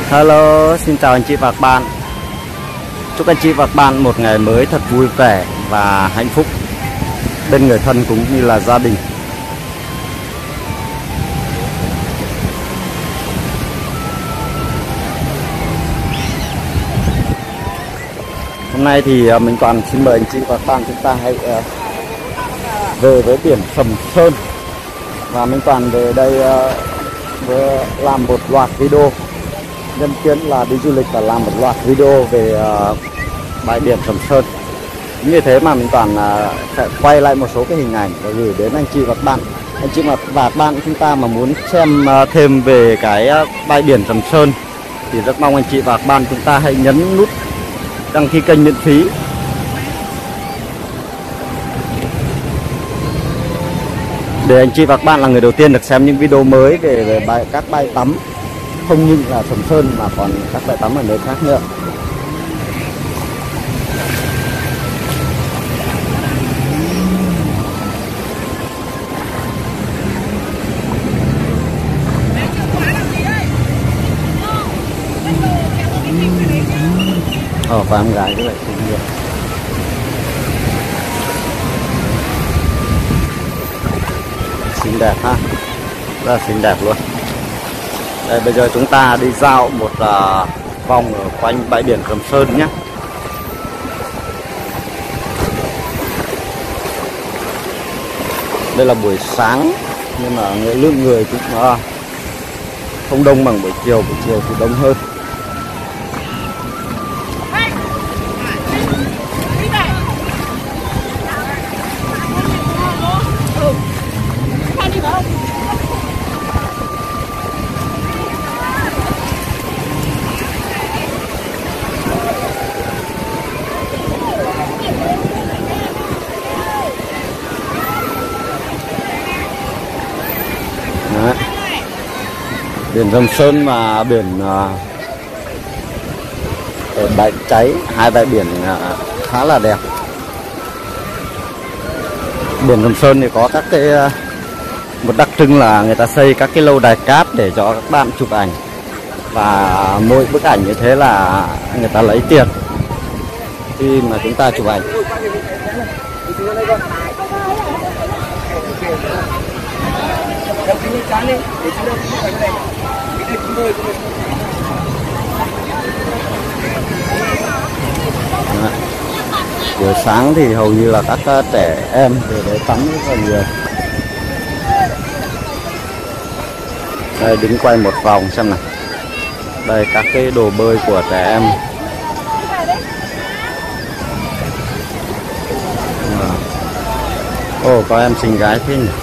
Hello, xin chào anh chị và các bạn. Chúc anh chị và các bạn một ngày mới thật vui vẻ và hạnh phúc bên người thân cũng như là gia đình. Hôm nay thì mình Toàn xin mời anh chị và các bạn chúng ta hãy về với biển Sầm Sơn. Và mình Toàn về đây làm một loạt video nhân chuyến là đi du lịch và làm một loạt video về bãi biển Sầm Sơn. Như thế mà mình Toàn sẽ quay lại một số cái hình ảnh và gửi đến anh chị và các bạn. Anh chị và các bạn chúng ta mà muốn xem thêm về cái bãi biển Sầm Sơn thì rất mong anh chị và các bạn chúng ta hãy nhấn nút đăng ký kênh miễn phí để anh chị và các bạn là người đầu tiên được xem những video mới về các bãi tắm, không những là Sầm Sơn mà còn các bãi tắm ở nơi khác nữa. Và em gái như vậy xinh nhiều. Xinh đẹp ha, rất là xinh đẹp luôn. Đây, bây giờ chúng ta đi dạo một vòng ở quanh bãi biển Sầm Sơn nhé. Đây là buổi sáng nhưng mà lượng người cũng không đông bằng buổi chiều thì đông hơn. Đấy. Biển Sầm Sơn và biển ở Bãi Cháy, hai bãi biển khá là đẹp. Biển Sầm Sơn thì có các cái một đặc trưng là người ta xây các cái lâu đài cát để cho các bạn chụp ảnh, và mỗi bức ảnh như thế là người ta lấy tiền khi mà chúng ta chụp ảnh. Buổi sáng thì hầu như là các trẻ em về đấy tắm rất là nhiều. Đây, đứng quay một vòng xem nào. Đây các cái đồ bơi của trẻ em. Có em xinh gái thế nhỉ.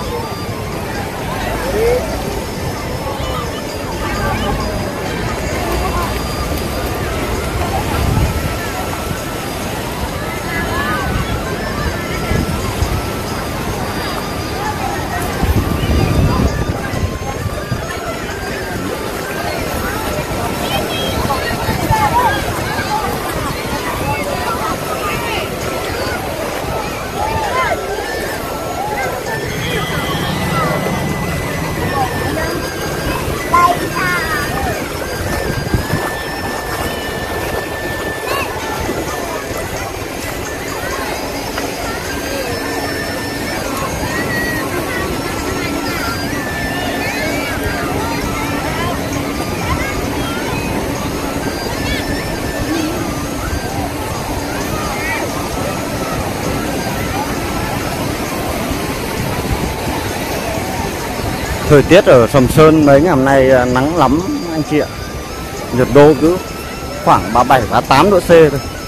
Thời tiết ở Sầm Sơn mấy ngày hôm nay nắng lắm anh chị ạ. Nhiệt độ cứ khoảng 37, 38 độ C thôi.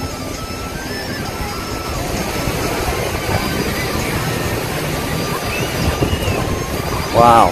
Wow.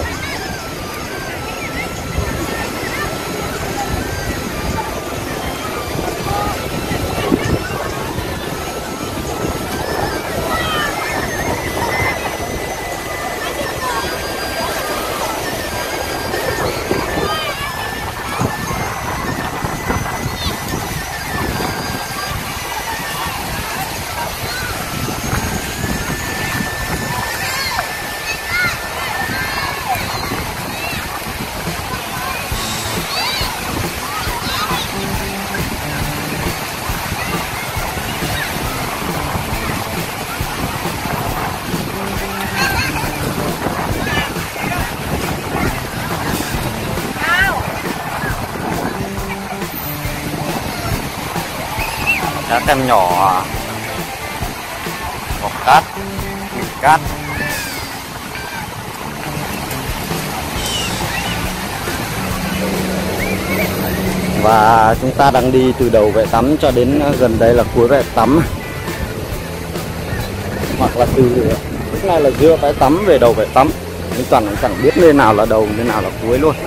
Các em nhỏ, bọc cát, bụi cát. Và chúng ta đang đi từ đầu bãi tắm cho đến gần đây là cuối bãi tắm, hoặc là từ lúc này là giữa bãi tắm về đầu bãi tắm. Mình toàn chẳng biết nơi nào là đầu, nơi nào là cuối luôn.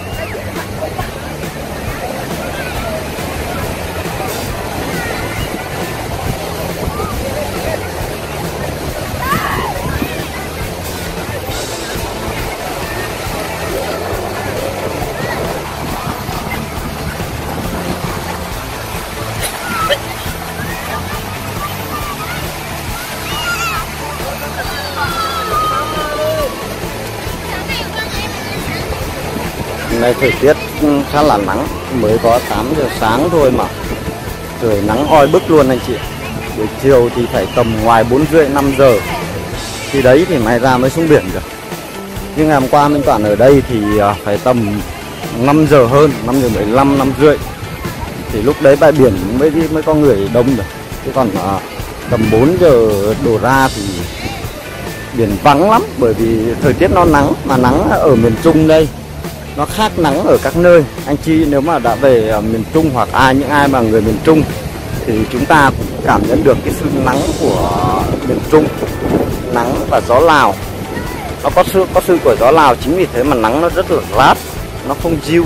Hôm nay thời tiết khá là nắng, mới có 8 giờ sáng thôi mà trời nắng oi bức luôn anh chị. Buổi chiều thì phải tầm ngoài 4 rưỡi 5 giờ thì đấy thì may ra mới xuống biển được. Nhưng ngày hôm qua Minh Toàn ở đây thì phải tầm 5 giờ hơn, 5 giờ 15, 5 rưỡi thì lúc đấy bãi biển mới có người đông được. Chứ còn tầm 4 giờ đổ ra thì biển vắng lắm, bởi vì thời tiết nó nắng, mà nắng ở miền Trung đây nó khác nắng ở các nơi. Anh chị nếu mà đã về miền Trung hoặc những ai mà người miền Trung thì chúng ta cũng cảm nhận được cái sự nắng của miền Trung, nắng và gió Lào. Nó có sự của gió Lào, chính vì thế mà nắng nó rất là rát, nó không dịu.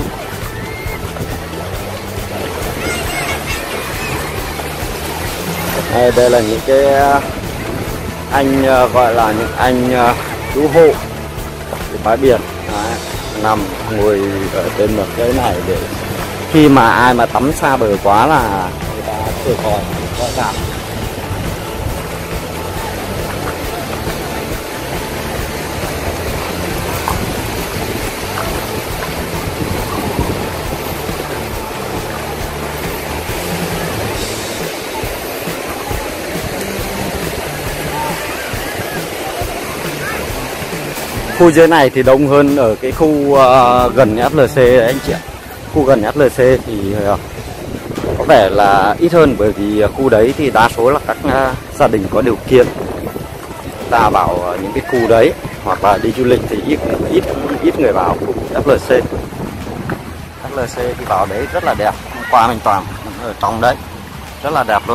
Đây là những cái anh gọi là những anh cứu hộ của bãi biển. Đấy, nằm ngồi ở trên một cái này để khi mà ai mà tắm xa bờ quá là người ta thổi còi gọi cảm. Khu dưới này thì đông hơn ở cái khu gần FLC đấy anh chị ạ. Khu gần FLC thì có vẻ là ít hơn, bởi vì khu đấy thì đa số là các gia đình có điều kiện ta vào những cái khu đấy, hoặc là đi du lịch thì ít người vào khu FLC. FLC thì vào đấy rất là đẹp. Hôm qua mình toàn ở trong đấy rất là đẹp luôn.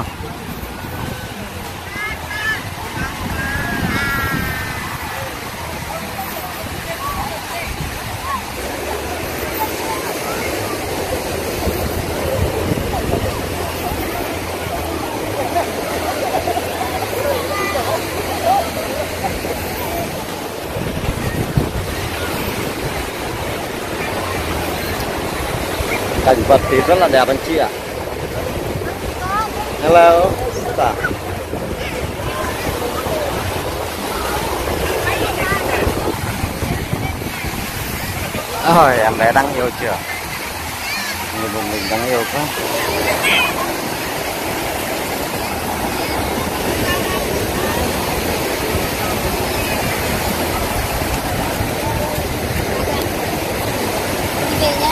Cảnh vật thì rất là đẹp anh chị ạ. Hello. Dạ. Ôi, em bé đang yêu chưa? Mình đang yêu quá. Về nhá.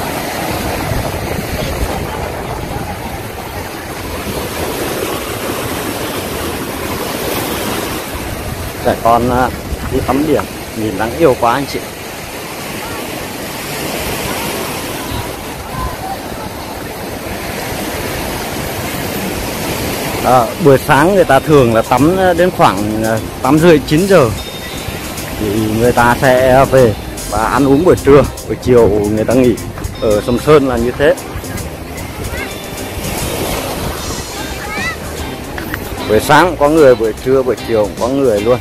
Trẻ con đi tắm biển nhìn đáng yêu quá anh chị. Buổi sáng người ta thường là tắm đến khoảng 8 rưỡi 9 giờ thì người ta sẽ về và ăn uống buổi trưa, buổi chiều người ta nghỉ. Ở Sầm Sơn là như thế. Buổi sáng cũng có người, buổi trưa buổi chiều cũng có người luôn.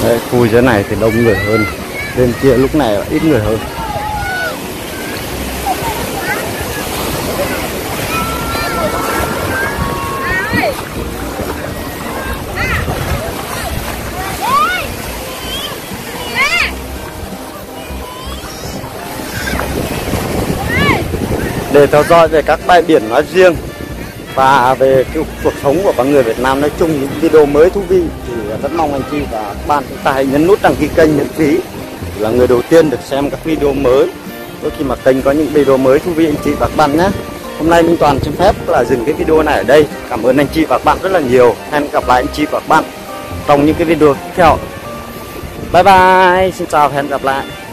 Đấy, khu dưới này thì đông người hơn, bên kia lúc này là ít người hơn. Để theo dõi về các bãi biển nói riêng và về cái cuộc sống của con người Việt Nam nói chung, những video mới thú vị thì rất mong anh chị và các bạn chúng ta hãy nhấn nút đăng ký kênh miễn phí là người đầu tiên được xem các video mới. Đôi khi mà kênh có những video mới thú vị anh chị và các bạn nhé. Hôm nay Minh Toàn xin phép là dừng cái video này ở đây. Cảm ơn anh chị và các bạn rất là nhiều. Hẹn gặp lại anh chị và các bạn trong những cái video tiếp theo. Bye bye, xin chào và hẹn gặp lại.